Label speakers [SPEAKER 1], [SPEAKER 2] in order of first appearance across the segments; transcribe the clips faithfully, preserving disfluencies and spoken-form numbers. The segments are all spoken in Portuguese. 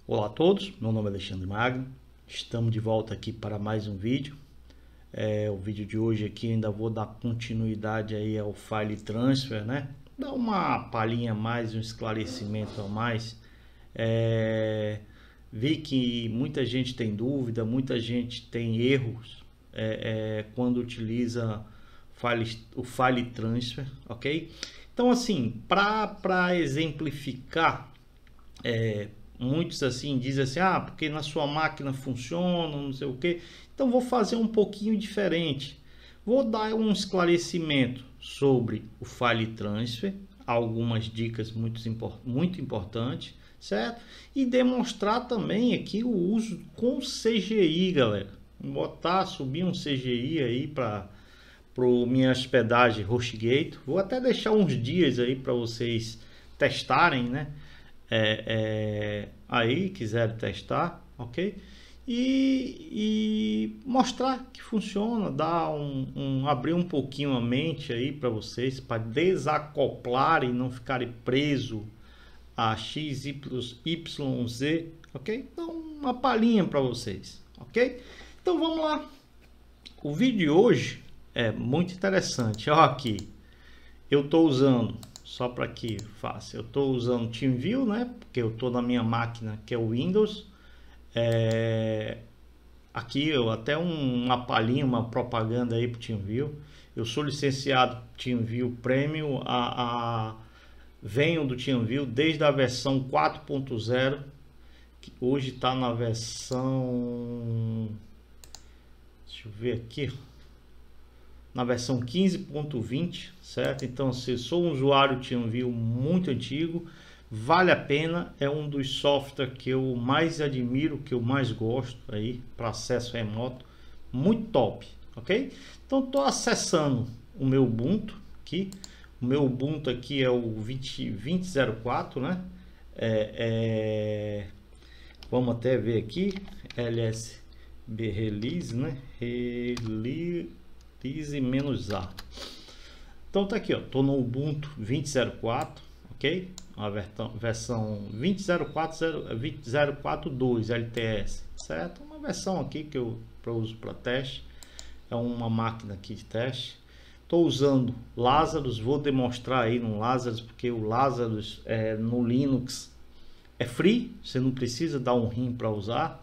[SPEAKER 1] Olá a todos, meu nome é Alexandre Magno, estamos de volta aqui para mais um vídeo. É, o vídeo de hoje aqui ainda vou dar continuidade aí ao file transfer, né? Dar uma palhinha a mais, um esclarecimento a mais. É, vi que muita gente tem dúvida, muita gente tem erros é, é, quando utiliza file, o file transfer, ok? Então assim, para exemplificar, é, muitos assim dizem assim, ah, porque na sua máquina funciona, não sei o que. Então vou fazer um pouquinho diferente. Vou dar um esclarecimento sobre o file transfer, algumas dicas muito, muito importantes, certo? E demonstrar também aqui o uso com C G I, galera. Botar, subir um C G I aí para minha hospedagem HostGator. Vou até deixar uns dias aí para vocês testarem, né? É, é, aí quiser testar, ok? E, e mostrar que funciona, dar um, um abrir um pouquinho a mente aí para vocês, para desacoplar e não ficarem preso a X, Y, Z, ok? Então uma palhinha para vocês, ok? Então vamos lá. O vídeo de hoje é muito interessante. Olha aqui, eu estou usando, só para que faça, eu estou usando TeamViewer, né? Porque eu estou na minha máquina que é o Windows. É, aqui eu até um, uma palhinha, uma propaganda aí para o TeamViewer. Eu sou licenciado TeamViewer Premium, a, a, venho do TeamViewer desde a versão quatro ponto zero, que hoje está na versão, deixa eu ver aqui, na versão quinze ponto vinte, certo? Então, se sou um usuário TeamViewer muito antigo, vale a pena, é um dos softwares que eu mais admiro, que eu mais gosto aí para acesso remoto, muito top, ok? Então, estou acessando o meu Ubuntu aqui, o meu Ubuntu aqui é o vinte ponto zero quatro, né? É, é... Vamos até ver aqui, L S B release, né? Release menos A. Então tá aqui, ó, tô no Ubuntu vinte ponto zero quatro, ok? A versão, versão vinte ponto zero quatro, vinte ponto zero quatro ponto dois L T S, certo? Uma versão aqui que eu, eu uso para teste, é uma máquina aqui de teste. Estou usando Lazarus, vou demonstrar aí no Lazarus, porque o Lazarus é, no Linux é free, você não precisa dar um rim para usar.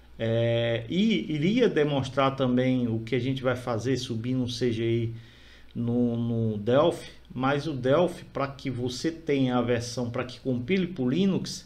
[SPEAKER 1] É, e iria demonstrar também o que a gente vai fazer subir no C G I no, no Delphi, mas o Delphi, para que você tenha a versão, para que compile para o Linux,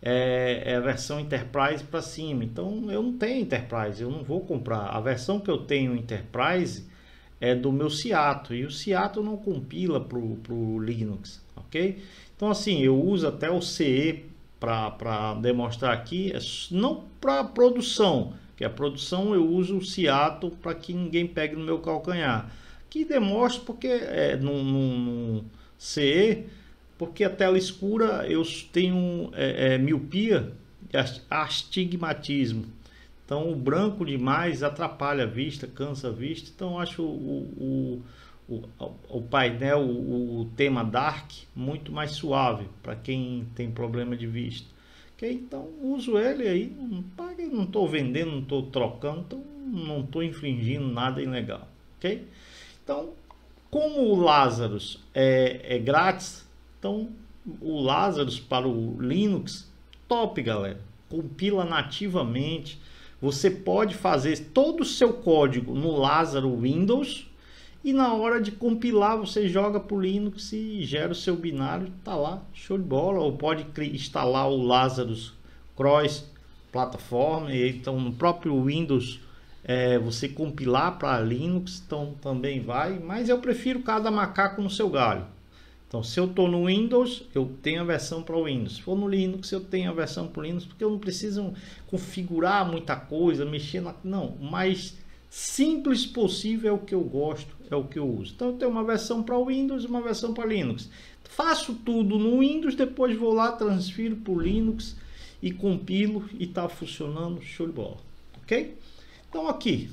[SPEAKER 1] é, é a versão Enterprise para cima. Então eu não tenho Enterprise, eu não vou comprar. A versão que eu tenho Enterprise é do meu Seattle, e o Seattle não compila para o Linux, ok? Então assim, eu uso até o C E para demonstrar aqui, é não para produção, que a produção eu uso o Seattle para que ninguém pegue no meu calcanhar. Que demonstra porque é no, no, no C E, porque a tela escura eu tenho é, é, miopia e astigmatismo. Então o branco demais atrapalha a vista, cansa a vista. Então eu acho o, o O, o painel, o, o tema Dark muito mais suave para quem tem problema de vista, ok? Então uso ele aí, não paga, não estou vendendo, não estou trocando, então não estou infringindo nada ilegal, ok? Então, como o Lazarus é, é grátis, então o Lazarus para o Linux, top, galera, compila nativamente. Você pode fazer todo o seu código no Lazarus Windows, e na hora de compilar você joga para o Linux e gera o seu binário, tá lá, show de bola. Ou pode instalar o Lazarus Cross plataforma, e então no próprio Windows é, você compilar para Linux, então também vai. Mas eu prefiro cada macaco no seu galho. Então se eu estou no Windows, eu tenho a versão para o Windows. Se for no Linux, eu tenho a versão para o Linux, porque eu não preciso configurar muita coisa, mexer na... Não, mas simples possível é o que eu gosto, é o que eu uso. Então eu tenho uma versão para Windows e uma versão para Linux. Faço tudo no Windows, depois vou lá, transfiro para o Linux e compilo e está funcionando, show de bola, ok? Então aqui,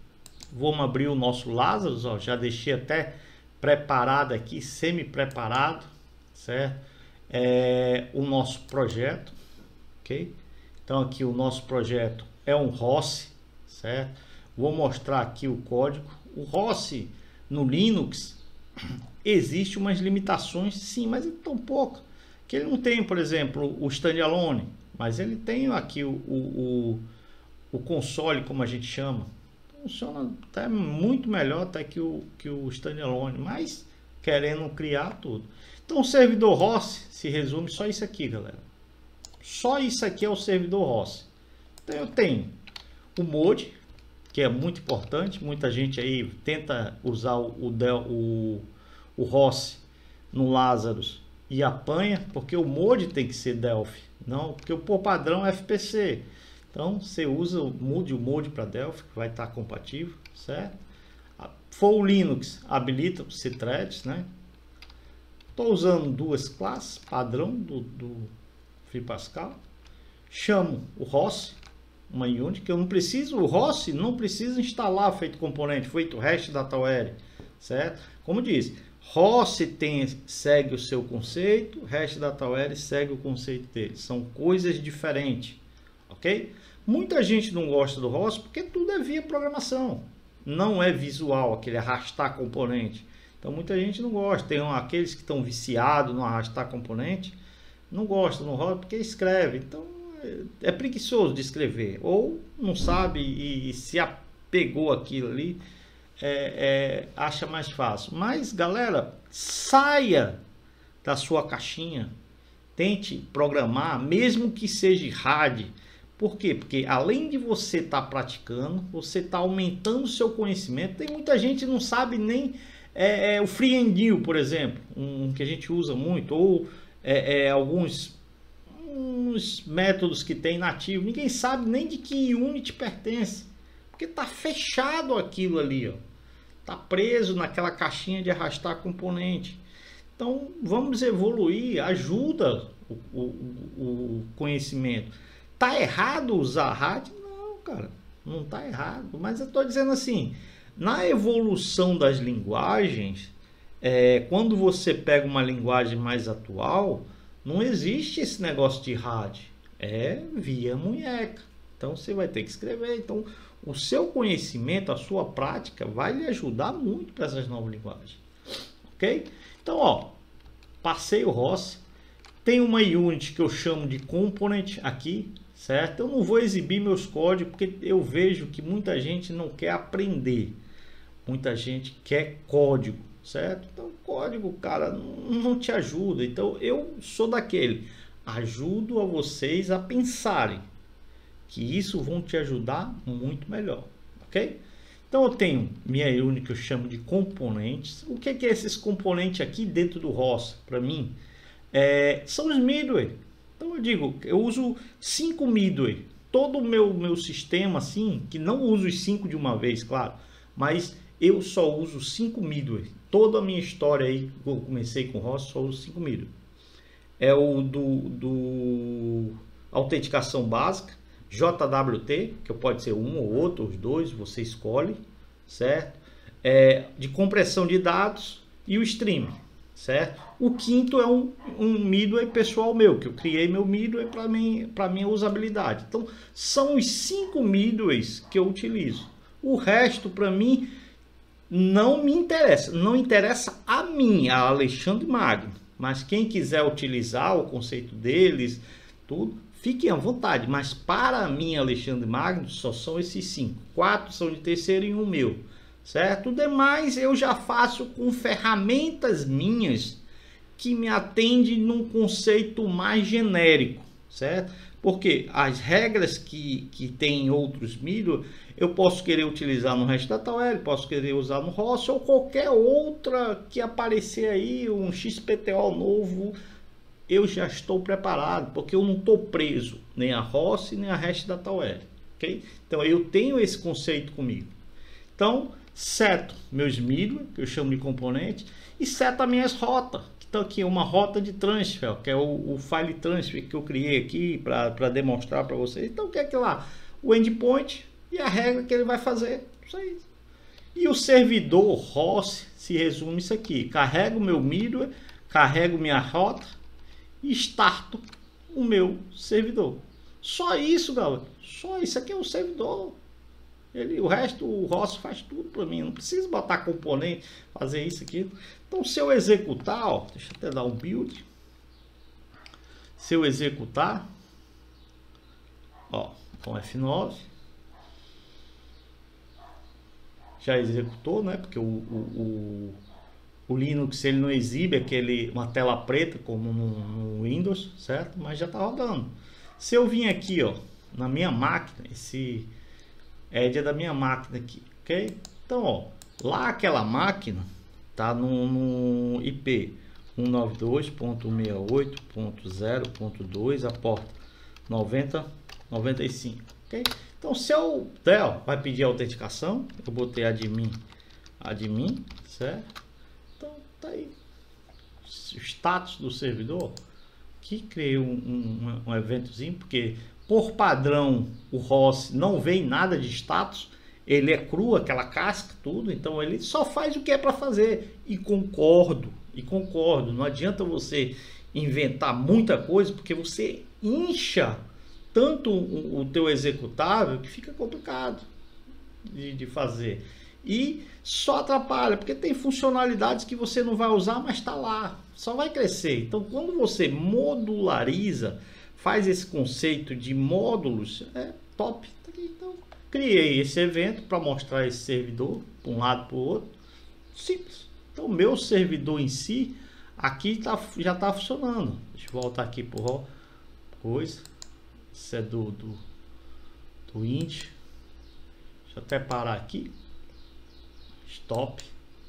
[SPEAKER 1] vamos abrir o nosso Lazarus, ó, já deixei até preparado aqui, semi-preparado, certo? É, o nosso projeto, ok? Então aqui o nosso projeto é um R O S, certo? Vou mostrar aqui o código. O R O S no Linux existe umas limitações, sim, mas é tão pouco que ele não tem, por exemplo, o standalone, mas ele tem aqui o, o, o console, como a gente chama. Funciona até muito melhor até que o, que o standalone, mas querendo criar tudo. Então o servidor R O S se resume só isso aqui, galera. Só isso aqui é o servidor R O S. Então eu tenho o mod, que é muito importante. Muita gente aí tenta usar o, o, o, o R O S no Lazarus e apanha, porque o mod tem que ser Delphi, não, porque o por padrão é F P C. Então você usa o mod, o mod para Delphi, que vai estar compatível, certo? For o Linux, habilita os C-Threads, né? Estou usando duas classes padrão do, do Free Pascal. Chamo o R O S, uma unit, que eu não preciso, o R O S não precisa instalar feito componente, feito REST DataWare, certo? Como disse, R O S tem, segue o seu conceito, REST DataWare segue o conceito dele. São coisas diferentes, ok? Muita gente não gosta do R O S porque tudo é via programação, não é visual, aquele arrastar componente. Então muita gente não gosta. Tem aqueles que estão viciados no arrastar componente, não gostam do R O S porque escreve. Então é preguiçoso de escrever, ou não sabe e, e se apegou aquilo ali, é, é, acha mais fácil. Mas galera, saia da sua caixinha, tente programar, mesmo que seja R A D. Por quê? Porque além de você estar tá praticando, você está aumentando o seu conhecimento. Tem muita gente que não sabe nem é, é, o FreeEndill, por exemplo, um que a gente usa muito, ou é, é, alguns uns métodos que tem nativo. Ninguém sabe nem de que unit pertence, porque está fechado aquilo ali, ó. Tá preso naquela caixinha de arrastar componente. Então vamos evoluir, ajuda o, o, o conhecimento. Tá errado usar R A D? Não, cara, não tá errado. Mas eu tô dizendo assim, na evolução das linguagens, é, quando você pega uma linguagem mais atual, não existe esse negócio de R A D, é via munheca. Então você vai ter que escrever. Então o seu conhecimento, a sua prática vai lhe ajudar muito para essas novas linguagens, ok? Então, ó, passei o R O S, tem uma unit que eu chamo de component aqui, certo? Eu não vou exibir meus códigos porque eu vejo que muita gente não quer aprender, muita gente quer código, certo? Então código, cara, não te ajuda. Então eu sou daquele, ajudo a vocês a pensarem, que isso vão te ajudar muito melhor, ok? Então eu tenho minha unit que eu chamo de componentes. O que é, que é esses componentes aqui dentro do R O S? Para mim, é, são os midway. Então eu digo, eu uso cinco midway. Todo o meu, meu sistema, assim, que não uso os cinco de uma vez, claro, mas eu só uso cinco midway. Toda a minha história aí, eu comecei com o R O S, só uso cinco midway. É o do, do autenticação básica, J W T, que pode ser um ou outro, os dois, você escolhe, certo? É, de compressão de dados e o stream, certo? O quinto é um, um midway pessoal meu, que eu criei meu midway para mim, para minha usabilidade. Então, são os cinco midways que eu utilizo. O resto, para mim, não me interessa. Não interessa a mim, a Alexandre Magno. Mas quem quiser utilizar o conceito deles, tudo, fiquem à vontade. Mas para mim, Alexandre Magno, só são esses cinco. Quatro são de terceiro e um meu, certo? O demais eu já faço com ferramentas minhas que me atendem num conceito mais genérico, certo? Porque as regras que, que tem em outros mídias, eu posso querer utilizar no REST DataWare, posso querer usar no R O S ou qualquer outra que aparecer aí, um X P T O novo, eu já estou preparado, porque eu não estou preso nem a R O S nem a REST DataWare, ok? Então eu tenho esse conceito comigo. Então, seto meus midway, que eu chamo de componente, e seto as minhas rotas. Então aqui uma rota de transfer, que é o, o file transfer que eu criei aqui para demonstrar para vocês. Então o que é que lá? O endpoint e a regra que ele vai fazer. Isso aí. E o servidor R O S se resume isso aqui. Carrego o meu midway, carrego minha rota e starto o meu servidor. Só isso, galera. Só isso aqui é o servidor. Ele, o resto, o Rossi faz tudo para mim. Não preciso botar componente, fazer isso aqui. Então, se eu executar, ó, deixa eu até dar um build. Se eu executar, ó, com F nove, já executou, né? Porque o, o, o, o Linux ele não exibe aquele, uma tela preta como no, no Windows, certo? Mas já está rodando. Se eu vim aqui, ó, na minha máquina, esse Edge é da minha máquina aqui, ok? Então, ó, lá aquela máquina tá no, no I P cento e noventa e dois ponto sessenta e oito ponto zero ponto dois, a porta noventa noventa e cinco, ok? Então, se eu der, ó, vai pedir autenticação, eu botei admin, admin, certo? Então, tá aí o status do servidor. Aqui criei um, um, um eventozinho, porque por padrão o Rossi não vem nada de status, ele é cru, aquela casca, tudo, então ele só faz o que é para fazer. E concordo, e concordo, não adianta você inventar muita coisa, porque você incha tanto o, o teu executável que fica complicado de, de fazer. E só atrapalha, porque tem funcionalidades que você não vai usar, mas está lá, só vai crescer. Então, quando você modulariza, faz esse conceito de módulos, é top. Então, criei esse evento para mostrar esse servidor para um lado para o outro. Simples. Então, o meu servidor em si, aqui tá, já está funcionando. Deixa eu voltar aqui para o coisa. Isso é do, do, do int. Deixa eu até parar aqui. Stop.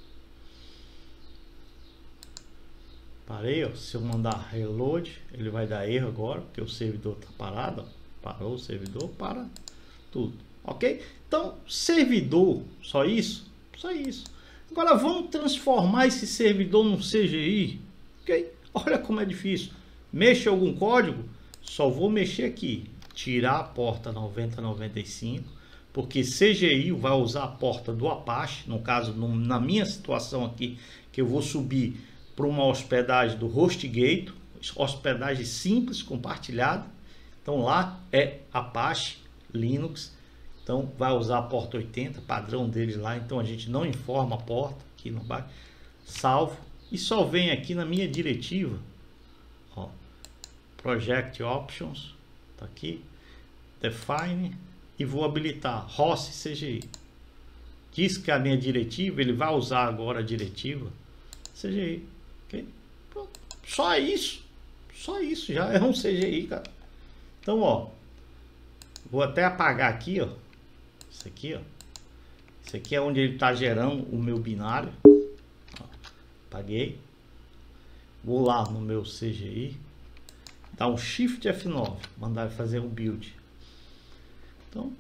[SPEAKER 1] Parei, ó. Se eu mandar reload, ele vai dar erro agora, porque o servidor está parado, ó. Parou o servidor, para tudo, ok? Então, servidor, só isso? Só isso. Agora vamos transformar esse servidor num C G I, ok? Olha como é difícil. Mexe algum código? Só vou mexer aqui, tirar a porta noventa noventa e cinco, porque C G I vai usar a porta do Apache, no caso, no, na minha situação aqui, que eu vou subir para uma hospedagem do HostGator, hospedagem simples, compartilhada. Então lá é Apache, Linux, então vai usar a porta oitenta, padrão deles lá, então a gente não informa a porta, aqui não vai, salvo, e só vem aqui na minha diretiva, ó, Project Options, tá aqui, Define, e vou habilitar Rossi C G I. Diz que a minha diretiva, ele vai usar agora a diretiva C G I, ok? Pronto. Só isso, só isso, já é um C G I, cara. Então, ó, vou até apagar aqui, ó, isso aqui, ó, isso aqui é onde ele está gerando o meu binário, ó, apaguei, vou lá no meu C G I, dar um Shift F nove, mandar fazer um build, então,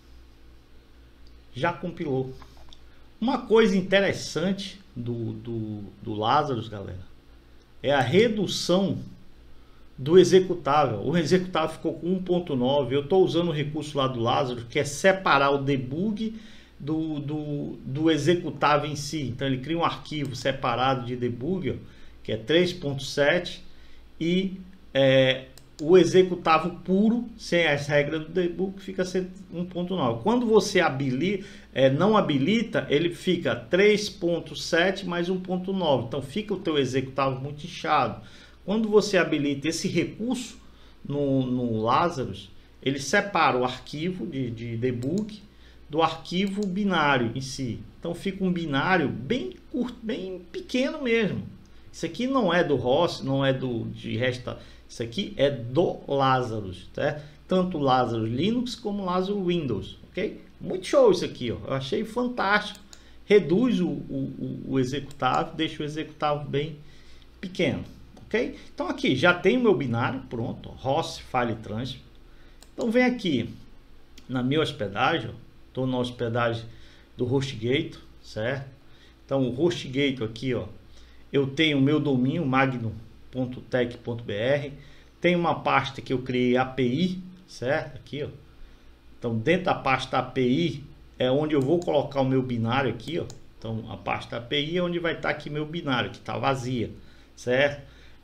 [SPEAKER 1] já compilou. Uma coisa interessante do, do, do Lazarus, galera, é a redução do executável. O executável ficou com um ponto nove. Eu estou usando o recurso lá do Lazarus, que é separar o debug do, do, do executável em si. Então ele cria um arquivo separado de debug, ó, que é três ponto sete, e é, o executável puro, sem as regras do debug, fica sendo um ponto nove. Quando você habilita, é, não habilita, ele fica três ponto sete mais um ponto nove. Então fica o teu executável muito inchado. Quando você habilita esse recurso no, no Lazarus, ele separa o arquivo de, de debug do arquivo binário em si. Então fica um binário bem curto, bem pequeno mesmo. Isso aqui não é do Rossi, não é do de resta. Isso aqui é do Lazarus, tá? Tanto Lazarus Linux como Lazarus Windows, ok? Muito show isso aqui, ó. Eu achei fantástico. Reduz o, o, o executável, deixa o executável bem pequeno. Ok? Então aqui já tem o meu binário pronto, Rossi File Transfer. Então vem aqui na minha hospedagem, estou na hospedagem do HostGator, certo? Então o HostGator aqui, ó, eu tenho o meu domínio magnum ponto tech ponto br, tem uma pasta que eu criei A P I, certo? Aqui, ó. Então dentro da pasta A P I é onde eu vou colocar o meu binário aqui, ó. Então a pasta A P I é onde vai estar aqui meu binário que está vazia, certo?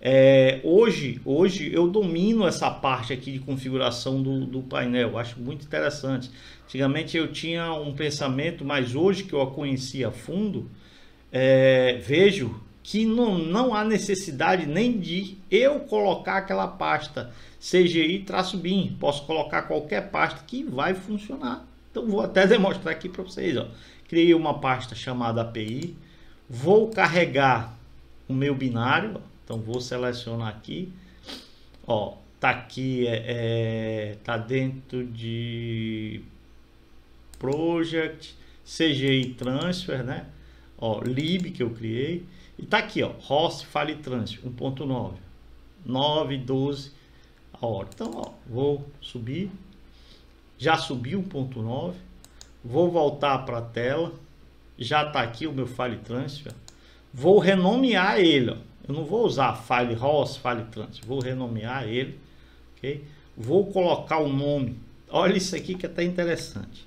[SPEAKER 1] É, hoje, hoje eu domino essa parte aqui de configuração do, do painel, acho muito interessante. Antigamente eu tinha um pensamento, mas hoje que eu a conheci a fundo, é, vejo que não, não há necessidade nem de eu colocar aquela pasta C G I-bin, posso colocar qualquer pasta que vai funcionar. Então vou até demonstrar aqui para vocês, ó. Criei uma pasta chamada A P I, vou carregar o meu binário, ó. Então vou selecionar aqui, ó, tá aqui, é, é, tá dentro de Project, C G I Transfer, né? Ó, lib que eu criei, e tá aqui, ó, host file transfer um ponto nove, nove, doze a hora. Então, ó, vou subir, já subi um ponto nove, vou voltar para a tela, já tá aqui o meu file transfer, vou renomear ele, ó. Eu não vou usar file host, file transfer, vou renomear ele, ok? Vou colocar o nome, olha isso aqui que é até interessante,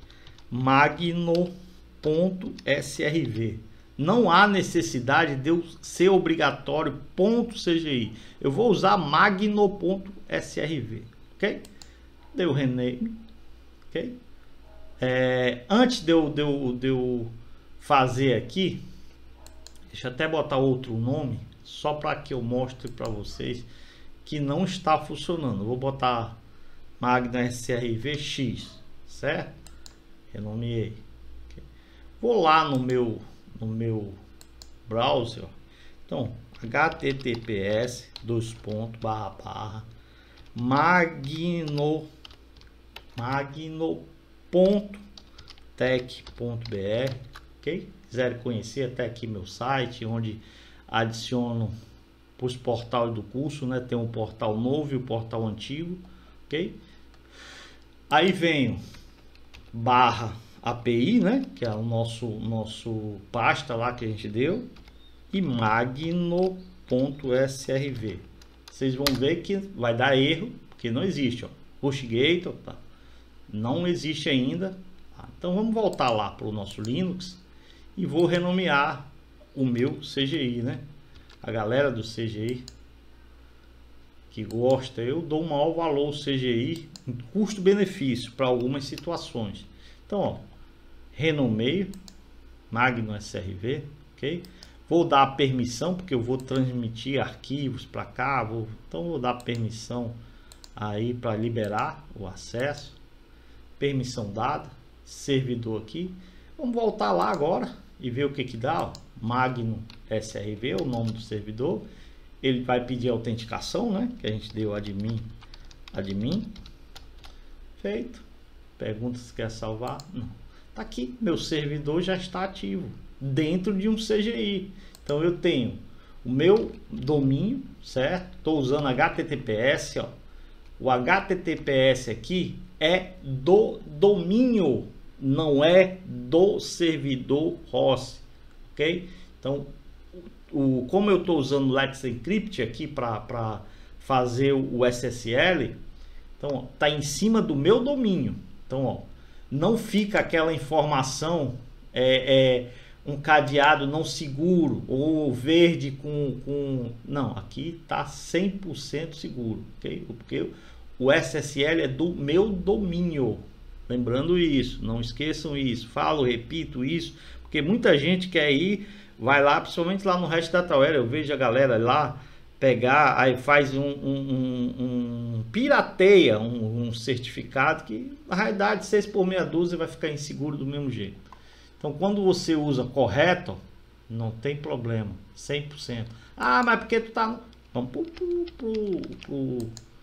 [SPEAKER 1] magno.srv. Não há necessidade de eu ser obrigatório .cgi, eu vou usar magno.srv, ok? Deu rename, ok? É, antes de eu, de, eu, de eu fazer aqui, deixa eu até botar outro nome, só para que eu mostre para vocês que não está funcionando. Eu vou botar Magno S R V X, certo? Renomeei. Okay. Vou lá no meu no meu browser. Então, https dois pontos barra barra magno magno.tech.br, ok? Quiser conhecer, até aqui meu site, onde adiciono para os portais do curso, né? Tem um portal novo e o portal antigo, ok? Aí venho barra A P I, né? Que é o nosso nosso pasta lá que a gente deu, e magno.srv. Vocês vão ver que vai dar erro, porque não existe, ó. HostGator, tá? Não existe ainda. Tá? Então vamos voltar lá para o nosso Linux e vou renomear o meu C G I, né? A galera do C G I que gosta, eu dou um maior valor ao C G I em custo-benefício para algumas situações. Então, ó, renomeio Magno S R V, ok? Vou dar a permissão, porque eu vou transmitir arquivos para cá, vou, então vou dar permissão aí para liberar o acesso. Permissão dada, servidor aqui. Vamos voltar lá agora e ver o que que dá, ó. Magno S R V é o nome do servidor. Ele vai pedir autenticação, né? Que a gente deu admin, admin. Feito. Pergunta se quer salvar. Não. Tá aqui, meu servidor já está ativo dentro de um C G I. Então eu tenho o meu domínio, certo? Estou usando H T T P S, ó. O H T T P S aqui é do domínio, não é do servidor host, ok? Então, o, como eu estou usando o Let's Encrypt aqui para fazer o S S L, então ó, tá em cima do meu domínio. Então, ó, não fica aquela informação, é, é um cadeado não seguro ou verde com, com... não, aqui tá cem por cento seguro, ok? Porque o S S L é do meu domínio. Lembrando isso, não esqueçam isso. Falo, repito isso, porque muita gente quer ir, vai lá, principalmente lá no Hash Dataware, eu vejo a galera lá pegar, aí faz um, um, um, um pirateia um, um certificado que na realidade seis por meia dúzia vai ficar inseguro do mesmo jeito. Então quando você usa correto, não tem problema, cem por cento. Ah, mas porque tu tá... Vamos pro, pro, pro, pro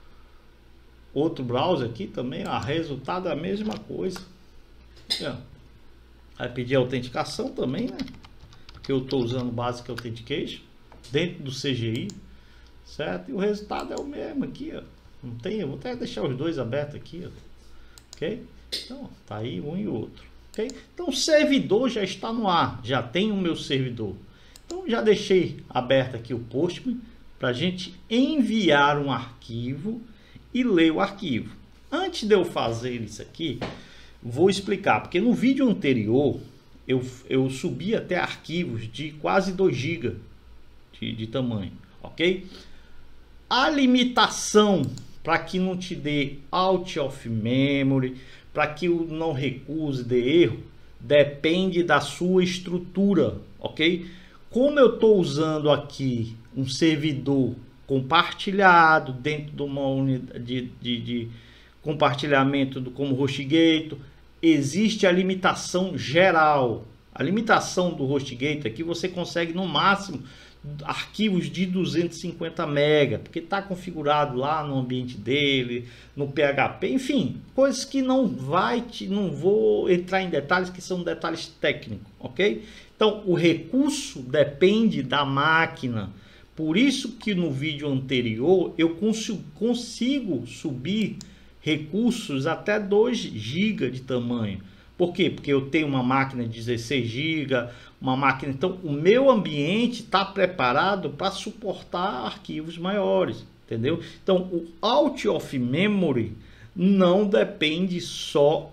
[SPEAKER 1] outro browser aqui também, ó, resultado é a mesma coisa. Aqui, ó. Vai pedir autenticação também, né? Porque eu estou usando Basic Authentication dentro do C G I, certo? E o resultado é o mesmo aqui, ó. Não tem, eu vou até deixar os dois abertos aqui, ó. Ok? Então, tá aí um e outro. Ok? Então, o servidor já está no ar, já tem o meu servidor. Então, já deixei aberto aqui o Postman para a gente enviar um arquivo e ler o arquivo. Antes de eu fazer isso aqui, vou explicar, porque no vídeo anterior eu, eu subi até arquivos de quase dois gigas de, de tamanho, ok? a limitação para que não te dê out of memory, para que o não recuse dê erro, depende da sua estrutura, ok? Como eu estou usando aqui um servidor compartilhado dentro de uma unidade de, de, de compartilhamento do, como HostGator, existe a limitação geral. A limitação do HostGator aqui você consegue no máximo arquivos de duzentos e cinquenta mega, porque está configurado lá no ambiente dele, no P H P, enfim, coisas que não vai te, não vou entrar em detalhes, que são detalhes técnicos, ok? Então o recurso depende da máquina. Por isso que no vídeo anterior eu consigo, consigo subir recursos até dois gigas de tamanho. Por quê? Porque eu tenho uma máquina de dezesseis gigas, uma máquina... Então, o meu ambiente está preparado para suportar arquivos maiores, entendeu? Então, o out of memory não depende só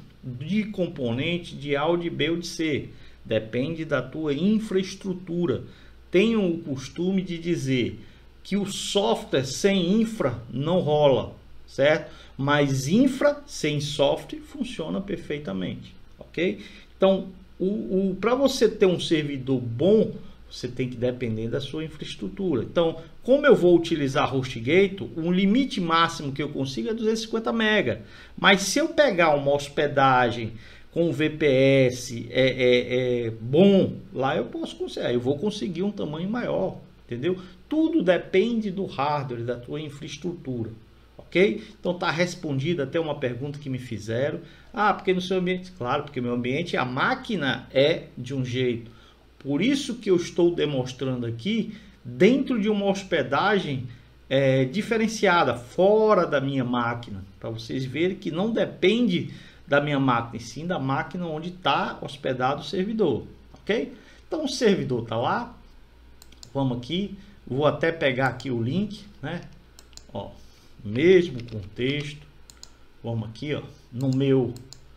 [SPEAKER 1] de componente de A ou de B ou de C. Depende da tua infraestrutura. Tenho o costume de dizer que o software sem infra não rola, certo? Mas infra sem software funciona perfeitamente, ok? Então, o, o, para você ter um servidor bom, você tem que depender da sua infraestrutura. Então, como eu vou utilizar HostGator, o limite máximo que eu consigo é duzentos e cinquenta mega. Mas se eu pegar uma hospedagem com V P S é, é, é bom, lá eu posso conseguir, eu vou conseguir um tamanho maior, entendeu? Tudo depende do hardware, da tua infraestrutura. Ok? Então tá respondida até uma pergunta que me fizeram. Ah, porque no seu ambiente? Claro, porque meu ambiente, a máquina é de um jeito. Por isso que eu estou demonstrando aqui dentro de uma hospedagem é, diferenciada, fora da minha máquina. Para vocês verem que não depende da minha máquina, e sim da máquina onde está hospedado o servidor. Ok? Então o servidor está lá. Vamos aqui. Vou até pegar aqui o link, né? Ó. Mesmo contexto, vamos aqui, ó, no meu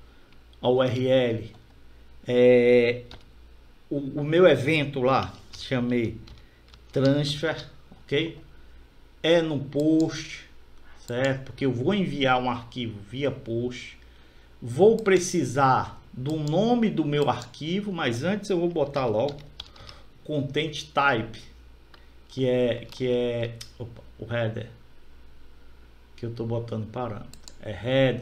[SPEAKER 1] U R L, é, o, o meu evento lá, chamei transfer, ok? É no post, certo? Porque eu vou enviar um arquivo via post, vou precisar do nome do meu arquivo, mas antes eu vou botar logo content type, que é, que é opa, o header. Que eu estou botando parâmetro é header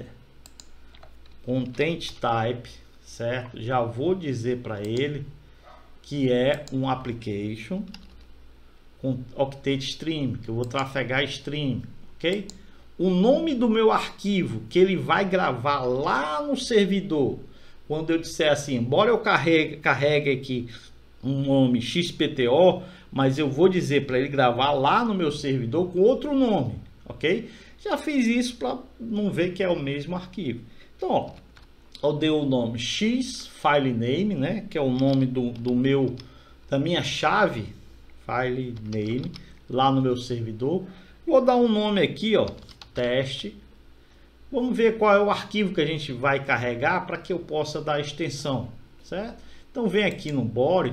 [SPEAKER 1] content type, certo? Já vou dizer para ele que é um application com octet stream, que eu vou trafegar stream, ok? O nome do meu arquivo que ele vai gravar lá no servidor, quando eu disser assim, embora eu carregue, carregue aqui um nome X P T O, mas eu vou dizer para ele gravar lá no meu servidor com outro nome, ok? Já fiz isso para não ver que é o mesmo arquivo. Então, ó, eu dei o nome X file name, né, que é o nome do, do meu da minha chave file name lá no meu servidor. Vou dar um nome aqui, ó, teste. Vamos ver qual é o arquivo que a gente vai carregar para que eu possa dar extensão, certo? Então vem aqui no body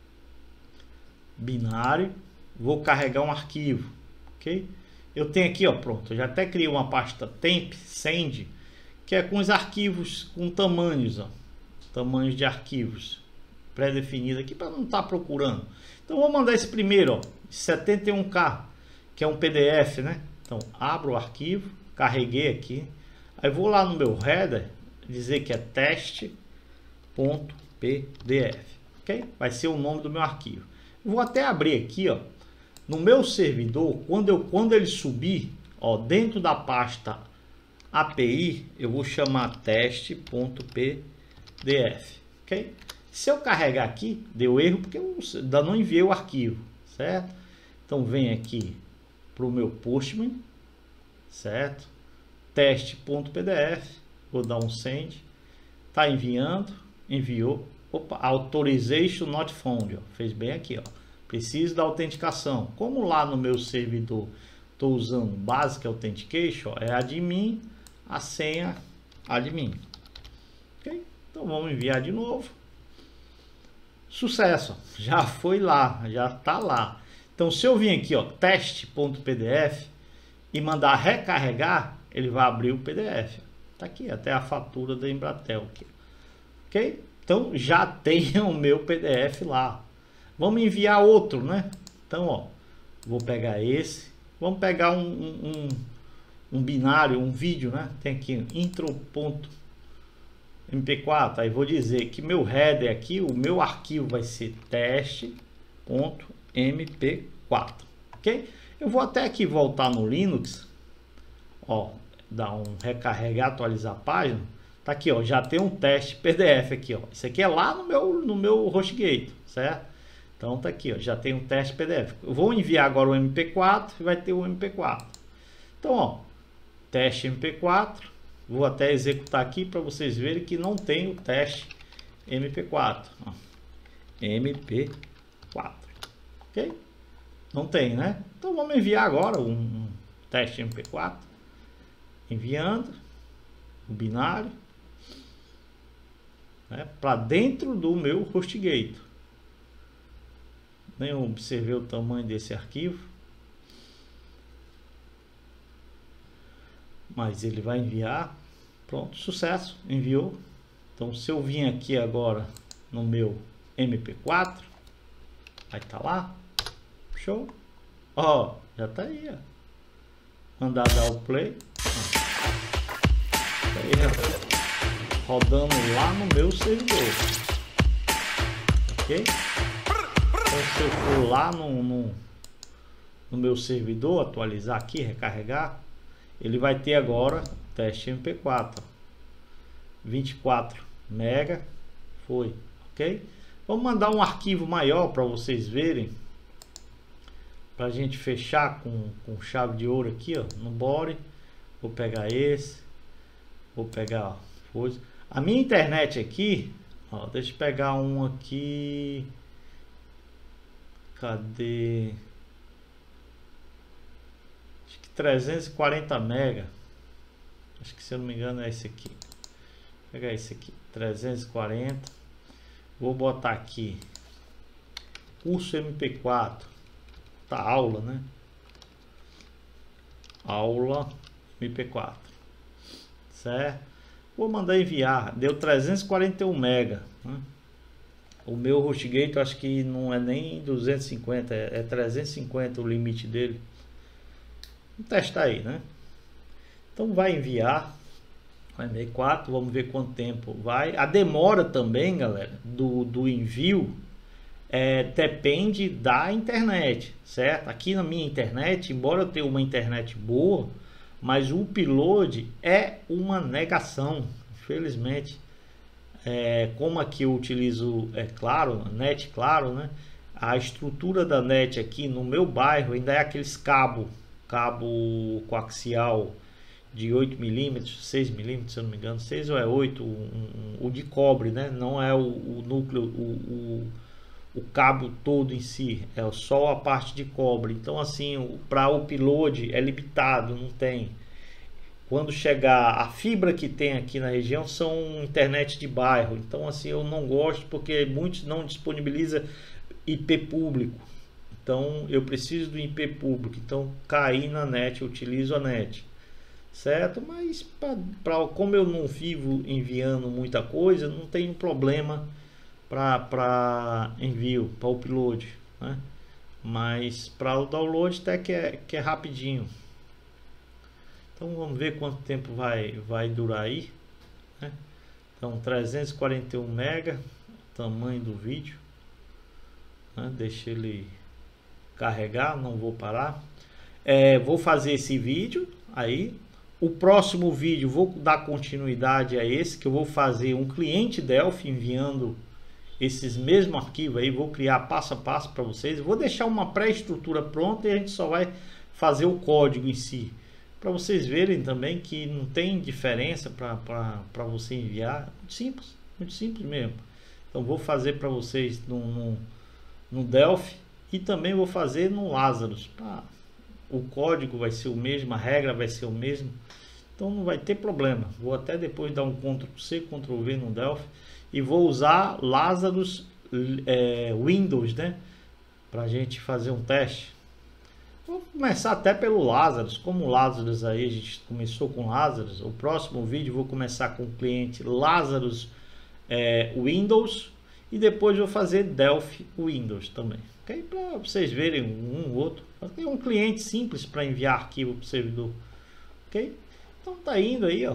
[SPEAKER 1] binário, vou carregar um arquivo, ok? Eu tenho aqui, ó, pronto, eu já até criei uma pasta temp send, que é com os arquivos com tamanhos, ó, tamanhos de arquivos pré-definido aqui para não estar tá procurando. Então vou mandar esse primeiro, ó, setenta e um K, que é um P D F, né? Então abro o arquivo, carreguei aqui, aí vou lá no meu header dizer que é teste.pdf, ok? Vai ser o nome do meu arquivo. Vou até abrir aqui, ó, no meu servidor, quando eu quando ele subir, ó, dentro da pasta A P I, eu vou chamar teste.pdf, ok? Se eu carregar aqui, deu erro porque eu ainda não enviei o arquivo, certo? Então vem aqui para o meu Postman, certo? Teste.pdf, vou dar um send, tá enviando, enviou, opa, authorization not found, ó, fez bem aqui, ó. Preciso da autenticação. Como lá no meu servidor estou usando Basic Authentication, ó, é admin, a senha admin. Ok? Então vamos enviar de novo. Sucesso, já foi lá, já está lá. Então, se eu vir aqui, ó, teste.pdf e mandar recarregar, ele vai abrir o P D F. Tá aqui, até a fatura da Embratel aqui. Ok? Então, já tem o meu P D F lá. Vamos enviar outro, né? Então, ó, vou pegar esse. Vamos pegar um, um, um binário, um vídeo, né? Tem aqui intro ponto M P quatro. Aí vou dizer que meu header aqui, o meu arquivo vai ser teste ponto M P quatro, ok? Eu vou até aqui voltar no Linux, ó, dar um recarregar, atualizar a página. Tá aqui, ó, já tem um teste P D F aqui, ó. Isso aqui é lá no meu no meu HostGator, certo? Então tá aqui, ó, já tem um teste P D F. Eu vou enviar agora o M P quatro e vai ter o M P quatro. Então, ó, teste M P quatro. Vou até executar aqui para vocês verem que não tem o teste M P quatro. Ó, M P quatro, ok? Não tem, né? Então vamos enviar agora um, um teste M P quatro. Enviando o binário, né, para dentro do meu HostGator. Nem observei o tamanho desse arquivo, mas ele vai enviar. Pronto, sucesso, enviou. Então, se eu vim aqui agora no meu M P quatro, vai estar lá. Show. Ó, já tá aí, ó. Mandar dar o play. Tá aí, ó, rodando lá no meu servidor. Ok? Então, se eu for lá no, no, no meu servidor, atualizar aqui, recarregar, ele vai ter agora teste M P quatro, vinte e quatro mega, foi, ok? Vamos mandar um arquivo maior para vocês verem, para a gente fechar com, com chave de ouro aqui, ó, no body. Vou pegar esse, vou pegar, ó, foi. A minha internet aqui, ó, deixa eu pegar um aqui. Cadê? Acho que trezentos e quarenta mega. Acho que, se eu não me engano, é esse aqui. Vou pegar esse aqui, trezentos e quarenta. Vou botar aqui curso M P quatro. Tá, aula, né? Aula M P quatro. Certo? Vou mandar enviar. Deu trezentos e quarenta e um mega, né? O meu HostGator acho que não é nem duzentos e cinquenta, é trezentos e cinquenta o limite dele. Vamos testar aí, né? Então vai enviar o M P quatro, vamos ver quanto tempo vai. A demora também, galera, do, do envio é, depende da internet, certo? Aqui na minha internet, embora eu tenha uma internet boa, mas o upload é uma negação, infelizmente. É, como aqui eu utilizo, é claro, net claro, né? A estrutura da net aqui no meu bairro ainda é aqueles cabo, cabo coaxial de oito milímetros, seis milímetros, se eu não me engano, seis ou é oito, um, um, o de cobre, né? Não é o, o núcleo, o, o, o cabo todo em si, é só a parte de cobre. Então, assim, para o upload é limitado, não tem. Quando chegar a fibra que tem aqui na região são internet de bairro, então assim eu não gosto porque muitos não disponibiliza I P público, então eu preciso do I P público, então cair na net, eu utilizo a net, certo? Mas pra, pra, como eu não vivo enviando muita coisa, não tem problema para envio, para upload, né? Mas para o download até que é, que é rapidinho. Então vamos ver quanto tempo vai, vai durar aí, né? Então trezentos e quarenta e um mega, tamanho do vídeo, né? Deixa ele carregar, não vou parar. É, vou fazer esse vídeo aí. O próximo vídeo vou dar continuidade a esse, que eu vou fazer um cliente Delphi enviando esses mesmos arquivos aí. Vou criar passo a passo para vocês. Vou deixar uma pré-estrutura pronta e a gente só vai fazer o código em si, para vocês verem também que não tem diferença para você enviar. Muito simples, muito simples mesmo. Então vou fazer para vocês no, no, no Delphi e também vou fazer no Lazarus. Ah, o código vai ser o mesmo, a regra vai ser o mesmo, então não vai ter problema. Vou até depois dar um control C, control V no Delphi e vou usar Lazarus é, Windows, né? para a gente fazer um teste. Vou começar até pelo Lazarus. Como o Lazarus aí, a gente começou com Lazarus. O próximo vídeo vou começar com o cliente Lazarus é, Windows. E depois vou fazer Delphi Windows também. Okay? Para vocês verem um ou outro. É um cliente simples para enviar arquivo para o servidor. Ok? Então tá indo aí, ó.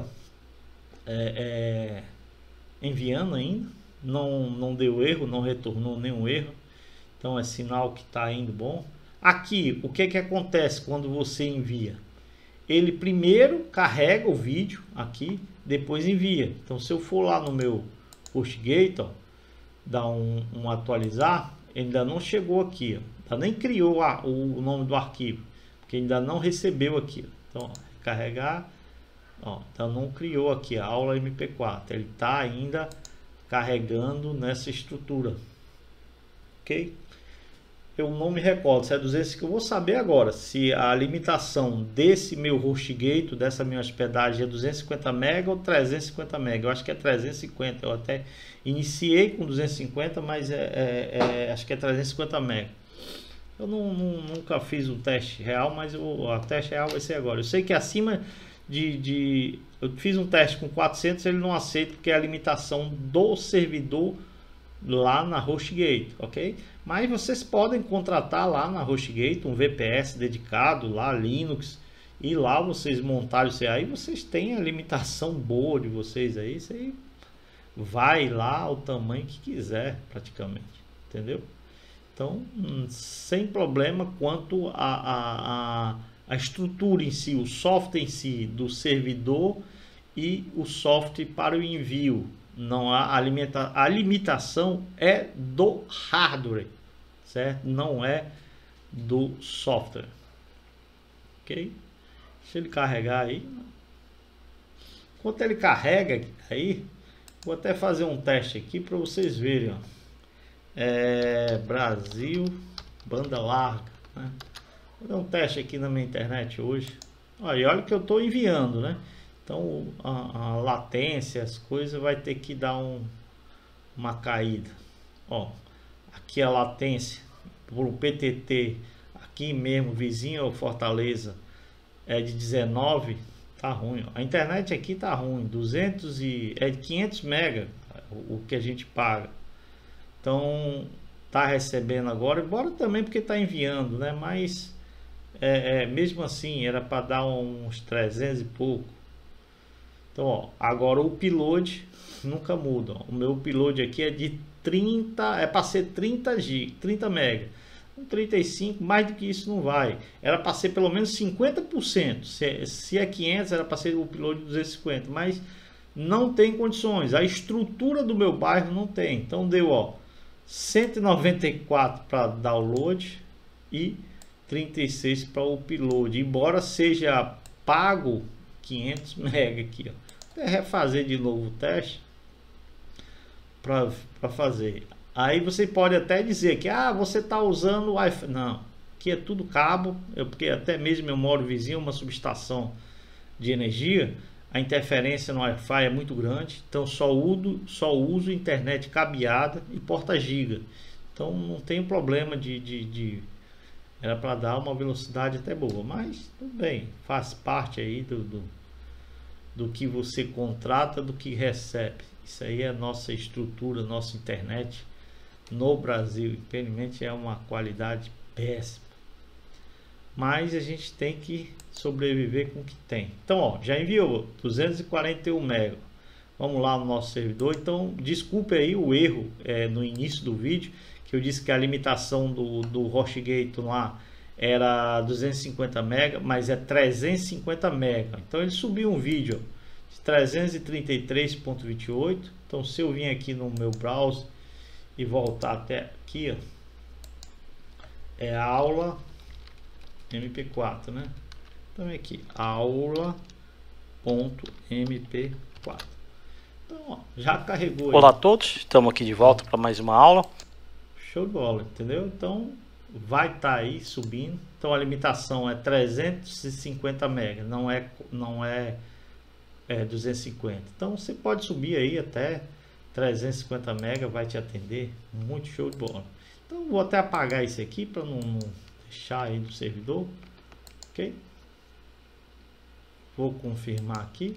[SPEAKER 1] É, é, enviando ainda. Não, não deu erro, não retornou nenhum erro. Então é sinal que está indo bom. Aqui, o que que acontece quando você envia? Ele primeiro carrega o vídeo aqui, depois envia. Então se eu for lá no meu HostGate, ó, dar um, um atualizar, ainda não chegou aqui, ó. Ainda nem criou a, o nome do arquivo, porque ainda não recebeu aqui. Ó. Então, ó, carregar, ó, então não criou aqui a aula M P quatro. Ele está ainda carregando nessa estrutura, ok? Eu não me recordo se é duzentos e cinquenta. Eu vou saber agora se a limitação desse meu HostGate, dessa minha hospedagem, é duzentos e cinquenta mega ou trezentos e cinquenta mega. Eu acho que é trezentos e cinquenta. Eu até iniciei com duzentos e cinquenta, mas é, é, é, acho que é trezentos e cinquenta mega. Eu não, não, nunca fiz o teste real, mas o a teste real vai ser agora. Eu sei que acima de, de eu fiz um teste com quatrocentos, ele não aceita porque é a limitação do servidor lá na HostGate, ok? Mas vocês podem contratar lá na HostGate um V P S dedicado lá, Linux, e lá vocês montarem isso aí, vocês têm a limitação boa de vocês aí, isso aí vai lá o tamanho que quiser praticamente, entendeu? Então, sem problema quanto a, a, a, a estrutura em si, o software em si do servidor e o software para o envio. Não há a, limita, a limitação é do hardware, certo? Não é do software, ok? Deixa ele carregar aí. Enquanto ele carrega aí, vou até fazer um teste aqui para vocês verem, ó. É, Brasil, banda larga, né? Vou dar um teste aqui na minha internet hoje. Olha, olha que eu estou enviando, né? Então a, a latência, as coisas vai ter que dar um, uma caída. Ó, aqui a latência por o P T T aqui mesmo, vizinho ao Fortaleza, é de dezenove, tá ruim. Ó. A internet aqui tá ruim, duzentos e é de quinhentos mega o, o que a gente paga. Então tá recebendo agora, embora também porque tá enviando, né? Mas é, é, mesmo assim era para dar uns trezentos e pouco. Então, ó, agora o upload nunca muda. Ó. O meu upload aqui é de trinta, é para ser trinta gigas, trinta mega. trinta e cinco, mais do que isso não vai. Era para ser pelo menos cinquenta por cento. Se, se é quinhentos, era para ser o upload de duzentos e cinquenta, mas não tem condições. A estrutura do meu bairro não tem. Então deu, ó, cento e noventa e quatro para download e trinta e seis para upload. Embora seja pago quinhentos mega aqui, ó. Vou refazer de novo o teste para fazer. Aí você pode até dizer que ah, você está usando o Wi-Fi. Não, aqui é tudo cabo, eu, porque até mesmo eu moro vizinho a uma subestação de energia, a interferência no Wi-Fi é muito grande, então só uso, só uso internet cabeada e porta giga. Então não tem problema de, de, de era para dar uma velocidade até boa, mas tudo bem, faz parte aí do, do, do que você contrata, do que recebe. Isso aí é a nossa estrutura, nossa internet no Brasil. Infelizmente é uma qualidade péssima, mas a gente tem que sobreviver com o que tem. Então, ó, já enviou duzentos e quarenta e um mega. Vamos lá no nosso servidor. Então, desculpe aí o erro é, no início do vídeo, que eu disse que a limitação do, do HostGate lá era duzentos e cinquenta mega, mas é trezentos e cinquenta mega. Então ele subiu um vídeo ó, de trezentos e trinta e três ponto vinte e oito. Então se eu vim aqui no meu browser e voltar até aqui, ó, é a aula M P quatro, né? Então é aqui, aula ponto M P quatro. Então, ó, já carregou.
[SPEAKER 2] Olá
[SPEAKER 1] aí.
[SPEAKER 2] a todos, estamos aqui de volta para mais uma aula.
[SPEAKER 1] Show de bola, entendeu? Então vai estar tá aí subindo. Então a limitação é trezentos e cinquenta mega, não é não é, é duzentos e cinquenta. Então você pode subir aí até trezentos e cinquenta mega, vai te atender. Muito show de bola. Então vou até apagar esse aqui para não, não deixar aí no servidor, ok? Vou confirmar aqui.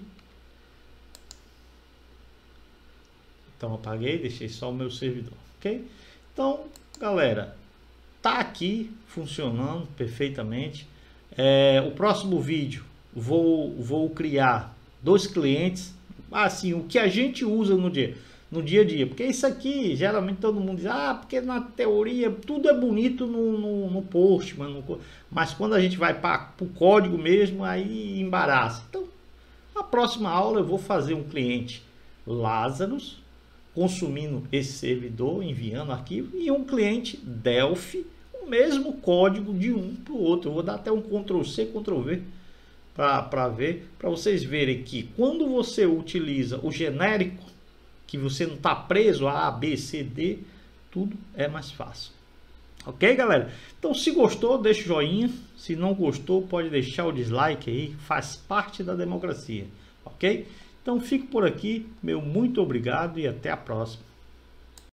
[SPEAKER 1] Então apaguei, deixei só o meu servidor, ok? Então, galera, tá aqui funcionando perfeitamente. É, o próximo vídeo vou, vou criar dois clientes, assim, o que a gente usa no dia, no dia a dia, porque isso aqui geralmente todo mundo diz, ah, porque na teoria tudo é bonito no, no, no post, mas, no, mas quando a gente vai para o código mesmo, aí embaraça. Então, na próxima aula eu vou fazer um cliente Lazarus consumindo esse servidor, enviando arquivo, e um cliente Delphi, o mesmo código de um para o outro. Eu vou dar até um control C, control V para ver, para vocês verem que quando você utiliza o genérico, que você não está preso a A, B, C, D, tudo é mais fácil. Ok, galera? Então, se gostou, deixa o joinha. Se não gostou, pode deixar o dislike aí, faz parte da democracia. Ok? Então fico por aqui, meu muito obrigado e até a próxima.